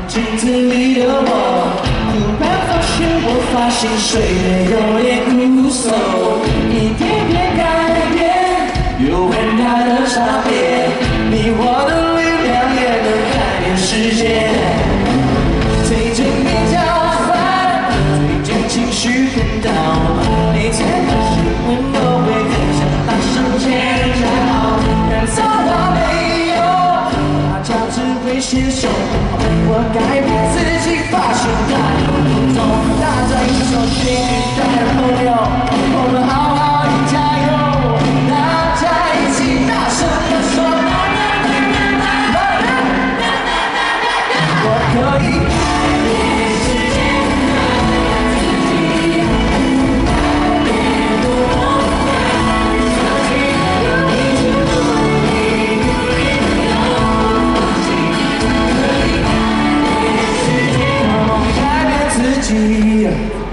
镜子里的我，突然发现睡得有点无所，一点点改变，有很大的差别。你我的力量也能改变世界。最近比较烦，最近情绪很down，每天看新闻都会很想大声尖叫，但造化没有，大家只会携手，我改变自己，发现它有不同。大家一手幸运的朋友，我们好好的加油！大家一起大声地说，我可以改变世界，改变自己，改变我，自己一直努力，不放弃，可以改变世界，改变自己。